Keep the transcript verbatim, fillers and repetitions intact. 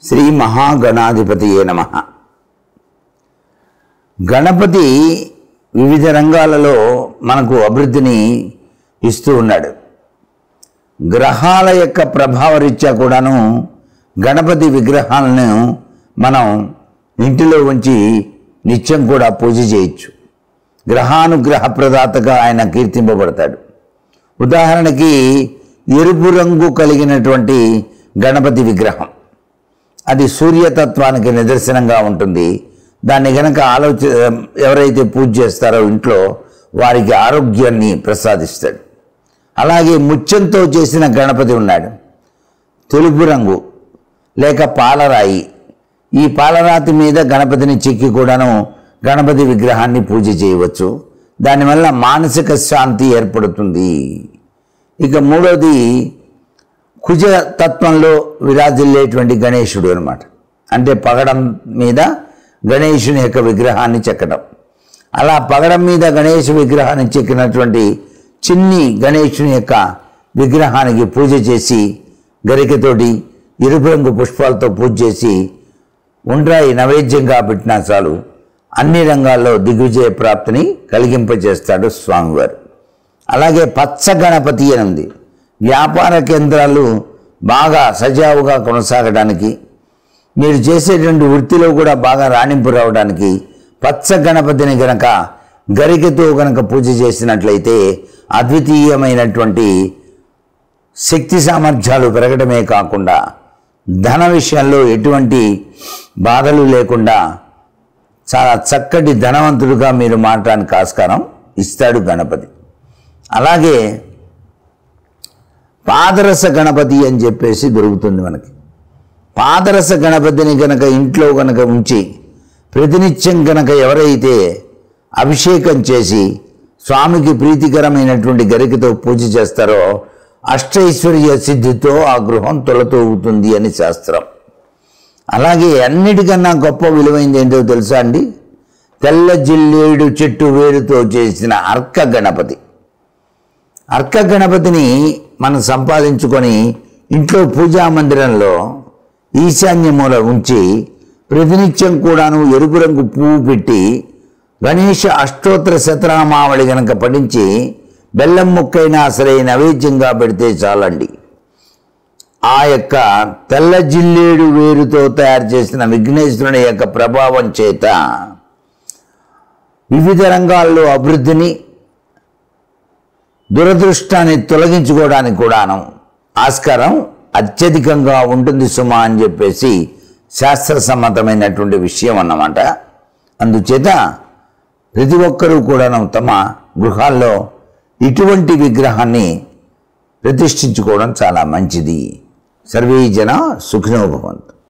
శ్రీ మహాగణాధిపతియే నమః. గణపతి వివిధ రంగాలలో మనకు అభివృద్ధిని ఇస్తూ ఉన్నాడు. గ్రహాల యొక్క ప్రభావరీత్యా కూడాను గణపతి విగ్రహాలను మనం ఇంటిలో ఉంచి నిత్యం కూడా పూజ చేయొచ్చు. గ్రహానుగ్రహ ప్రదాతగా ఆయన కీర్తింపబడతాడు. ఉదాహరణకి ఎరుపు రంగు కలిగినటువంటి గణపతి విగ్రహం, అది సూర్యతత్వానికి నిదర్శనంగా ఉంటుంది. దాన్ని గనక ఆలోచి ఎవరైతే పూజ చేస్తారో ఇంట్లో వారికి ఆరోగ్యాన్ని ప్రసాదిస్తాడు. అలాగే ముత్యంతో చేసిన గణపతి ఉన్నాడు, తెలుపు రంగు లేక పాలరాయి. ఈ పాలరాతి మీద గణపతిని చెక్కి కూడాను గణపతి విగ్రహాన్ని పూజ చేయవచ్చు. దానివల్ల మానసిక శాంతి ఏర్పడుతుంది. ఇక మూడోది కుజ తత్వంలో విరాజిల్లేటువంటి గణేశుడు అనమాట. అంటే పగడం మీద గణేశుని యొక్క విగ్రహాన్ని చెక్కడం. అలా పగడం మీద గణేష్ విగ్రహాన్ని చెక్కినటువంటి చిన్ని గణేశుని యొక్క విగ్రహానికి పూజ చేసి గరికతోటి ఎరుపు రంగు పుష్పాలతో పూజ చేసి ఉండ్రాయి నైవేద్యంగా పెట్టినా చాలు, అన్ని రంగాల్లో దిగ్విజయ ప్రాప్తిని కలిగింపజేస్తాడు స్వామివారు. అలాగే పచ్చ గణపతి అని ఉంది. వ్యాపార కేంద్రాలు బాగా సజావుగా కొనసాగడానికి, మీరు చేసేటువంటి వృత్తిలో కూడా బాగా రాణింపు రావడానికి పచ్చ గణపతిని గనక గరికతో గనక పూజ చేసినట్లయితే అద్వితీయమైనటువంటి శక్తి సామర్థ్యాలు పెరగడమే కాకుండా ధన విషయంలో ఎటువంటి బాధలు లేకుండా చాలా చక్కటి ధనవంతుడుగా మీరు మారడానికి ఆస్కారం ఇస్తాడు గణపతి. అలాగే పాదరస గణపతి అని చెప్పేసి దొరుకుతుంది మనకి. పాదరస గణపతిని గనక ఇంట్లో గనక ఉంచి ప్రతినిత్యం గనక ఎవరైతే అభిషేకం చేసి స్వామికి ప్రీతికరమైనటువంటి గరికతో పూజ చేస్తారో అష్టైశ్వర్య సిద్ధితో ఆ గృహం తొలతూగుతుంది అని శాస్త్రం. అలాగే అన్నిటికన్నా గొప్ప విలువైంది ఏంటో తెలుసా అండి? తెల్ల జిల్లేడు చెట్టు వేరుతో చేసిన అర్క గణపతి. అర్క గణపతిని మనం సంపాదించుకొని ఇంట్లో పూజా మందిరంలో ఈశాన్య మూల ఉంచి ప్రతినిత్యం కూడాను ఎరుపు రంగు పువ్వు పెట్టి గణేష అష్టోత్తర శతనామావళి గనక పఠించి బెల్లం ముక్కైనా సరే నైవేద్యంగా పెడితే చాలండి. ఆ యొక్క తెల్ల జిల్లేడు వేరుతో తయారు చేసిన విఘ్నేశ్వరుని యొక్క ప్రభావం చేత వివిధ రంగాల్లో అభివృద్ధిని, దురదృష్టాన్ని తొలగించుకోవడానికి కూడాను ఆస్కారం అత్యధికంగా ఉంటుంది సుమా అని చెప్పేసి శాస్త్ర సమ్మతమైనటువంటి విషయం అన్నమాట. అందుచేత ప్రతి ఒక్కరూ కూడాను తమ గృహాల్లో ఇటువంటి విగ్రహాన్ని ప్రతిష్ఠించుకోవడం చాలా మంచిది. సర్వే జన సుఖినో భవంతు.